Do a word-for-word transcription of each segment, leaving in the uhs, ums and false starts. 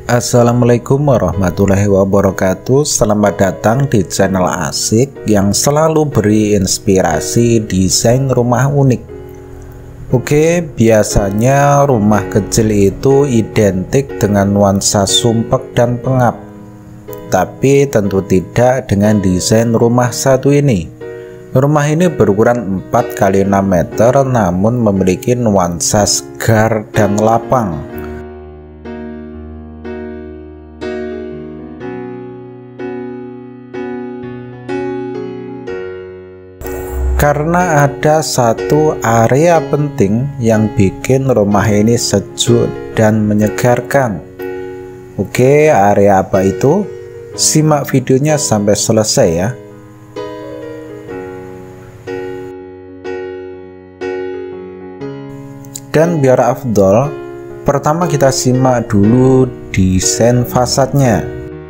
Assalamualaikum warahmatullahi wabarakatuh. Selamat datang di channel Asik yang selalu beri inspirasi desain rumah unik. Oke, biasanya rumah kecil itu identik dengan nuansa sumpek dan pengap, tapi tentu tidak dengan desain rumah satu ini. Rumah ini berukuran empat kali enam meter namun memiliki nuansa segar dan lapang. Karena ada satu area penting yang bikin rumah ini sejuk dan menyegarkan. Oke, area apa itu? Simak videonya sampai selesai ya. Dan biar afdol, pertama kita simak dulu desain fasadnya.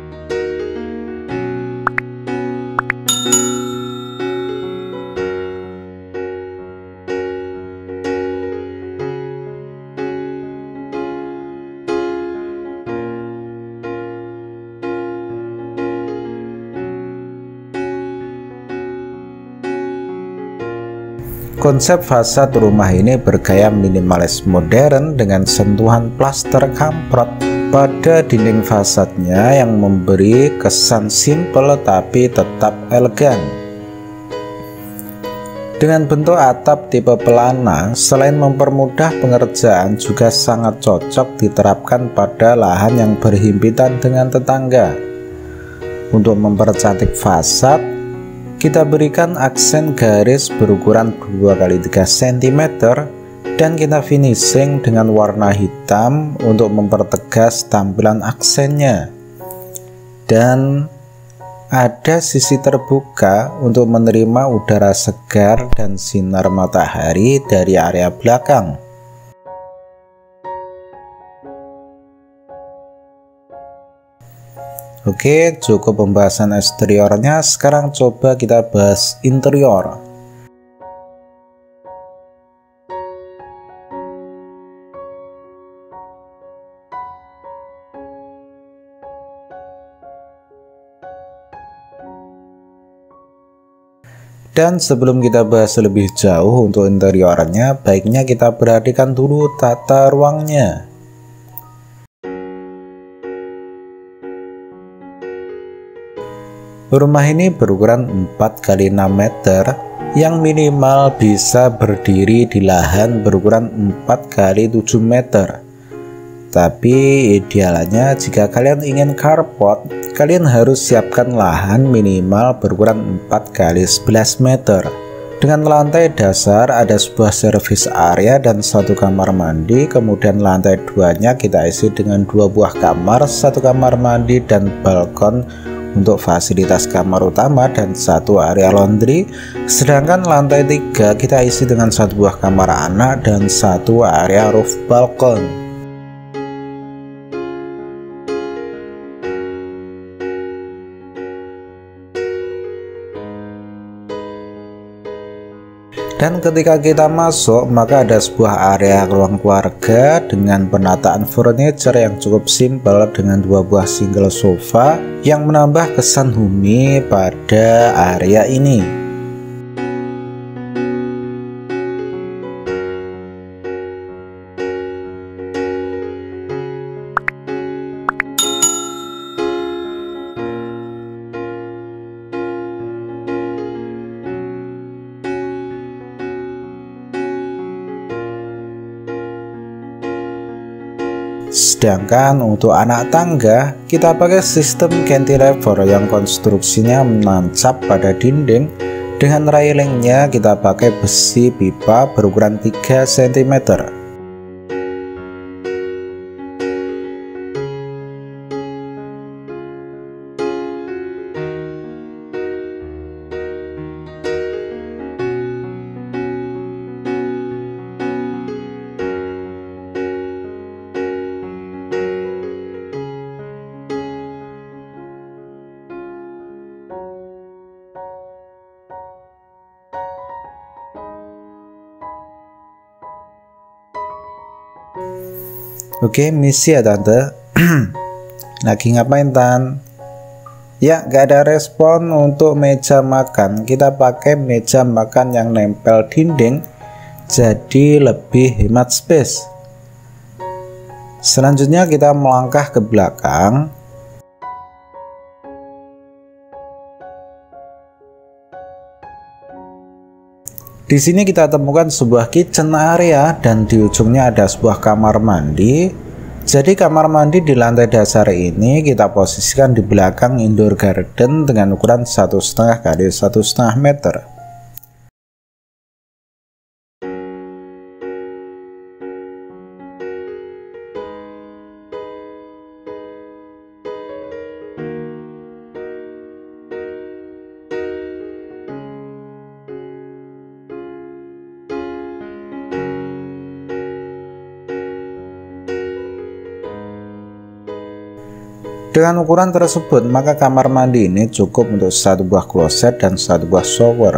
Konsep fasad rumah ini bergaya minimalis modern dengan sentuhan plaster kamprot pada dinding fasadnya yang memberi kesan simpel tapi tetap elegan. Dengan bentuk atap tipe pelana, selain mempermudah pengerjaan juga sangat cocok diterapkan pada lahan yang berhimpitan dengan tetangga. Untuk mempercantik fasad, kita berikan aksen garis berukuran dua kali tiga sentimeter dan kita finishing dengan warna hitam untuk mempertegas tampilan aksennya. Dan ada sisi terbuka untuk menerima udara segar dan sinar matahari dari area belakang. Oke, cukup pembahasan eksteriornya. Sekarang coba kita bahas interior. Dan sebelum kita bahas lebih jauh untuk interiornya, baiknya kita perhatikan dulu tata ruangnya. Rumah ini berukuran empat kali enam meter yang minimal bisa berdiri di lahan berukuran empat kali tujuh meter. Tapi idealnya jika kalian ingin carport, kalian harus siapkan lahan minimal berukuran empat kali sebelas meter. Dengan lantai dasar ada sebuah service area dan satu kamar mandi, kemudian lantai duanya kita isi dengan dua buah kamar, satu kamar mandi dan balkon untuk fasilitas kamar utama dan satu area laundry. Sedangkan lantai tiga kita isi dengan satu buah kamar anak dan satu area roof balkon. Dan ketika kita masuk, maka ada sebuah area ruang keluarga dengan penataan furniture yang cukup simpel dengan dua buah single sofa yang menambah kesan homey pada area ini. Sedangkan untuk anak tangga, kita pakai sistem cantilever yang konstruksinya menancap pada dinding. Dengan railingnya kita pakai besi pipa berukuran tiga sentimeter. Oke, misi ya tante. Lagi ngapain Tan? Ya, gak ada respon untuk meja makan. Kita pakai meja makan yang nempel dinding, jadi lebih hemat space. Selanjutnya kita melangkah ke belakang. Di sini kita temukan sebuah kitchen area dan di ujungnya ada sebuah kamar mandi. Jadi kamar mandi di lantai dasar ini kita posisikan di belakang indoor garden dengan ukuran satu setengah kali satu setengah meter. Dengan ukuran tersebut, maka kamar mandi ini cukup untuk satu buah kloset dan satu buah shower.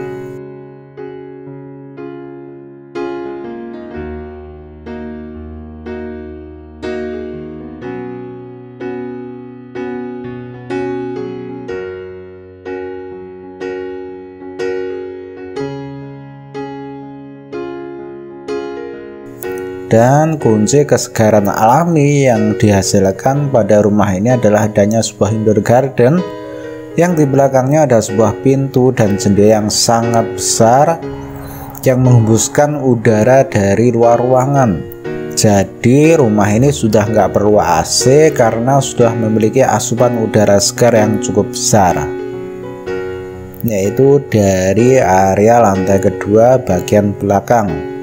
Dan kunci kesegaran alami yang dihasilkan pada rumah ini adalah adanya sebuah indoor garden yang di belakangnya ada sebuah pintu dan jendela yang sangat besar yang menghembuskan udara dari luar ruangan. Jadi rumah ini sudah nggak perlu A C karena sudah memiliki asupan udara segar yang cukup besar, yaitu dari area lantai kedua bagian belakang.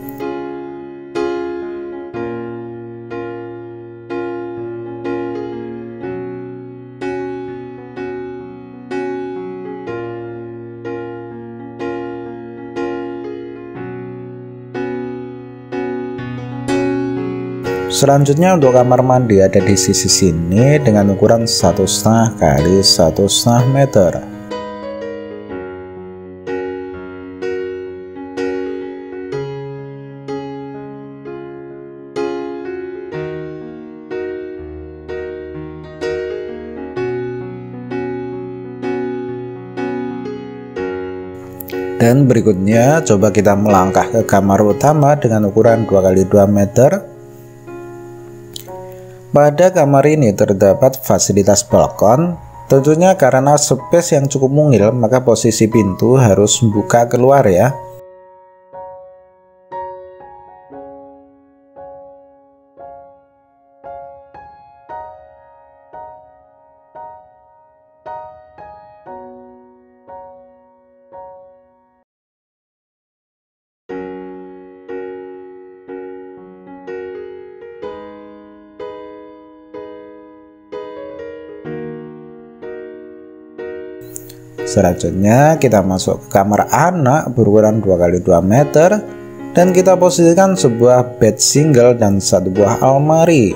Selanjutnya untuk kamar mandi ada di sisi sini dengan ukuran satu setengah kali satu setengah meter. Dan berikutnya coba kita melangkah ke kamar utama dengan ukuran dua kali dua meter. Pada kamar ini terdapat fasilitas balkon. Tentunya karena space yang cukup mungil, maka posisi pintu harus membuka keluar ya. Selanjutnya kita masuk ke kamar anak berukuran dua kali dua meter dan kita posisikan sebuah bed single dan satu buah almari.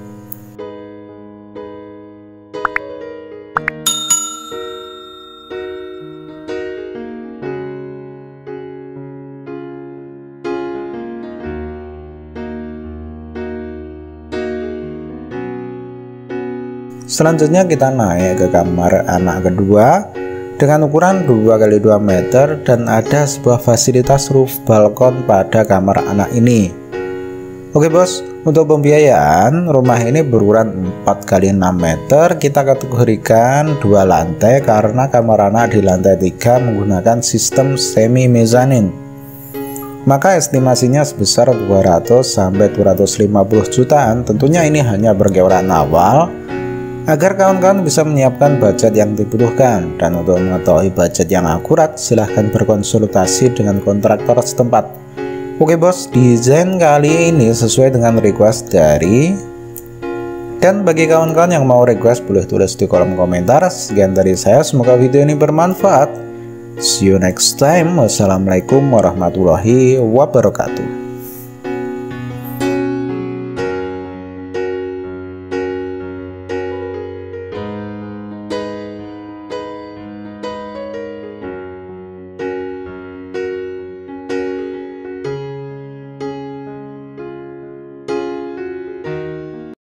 Selanjutnya kita naik ke kamar anak kedua dengan ukuran dua kali dua meter dan ada sebuah fasilitas roof balkon pada kamar anak ini. Oke bos, untuk pembiayaan rumah ini berukuran empat kali enam meter. Kita kategorikan dua lantai karena kamar anak di lantai tiga menggunakan sistem semi mezanin. Maka estimasinya sebesar dua ratus sampai dua ratus lima puluh jutaan. Tentunya ini hanya perkiraan awal agar kawan-kawan bisa menyiapkan budget yang dibutuhkan. Dan untuk mengetahui budget yang akurat, silahkan berkonsultasi dengan kontraktor setempat. Oke bos, desain kali ini sesuai dengan request dari. Dan bagi kawan-kawan yang mau request boleh tulis di kolom komentar. Sekian dari saya, semoga video ini bermanfaat. See you next time. Wassalamualaikum warahmatullahi wabarakatuh.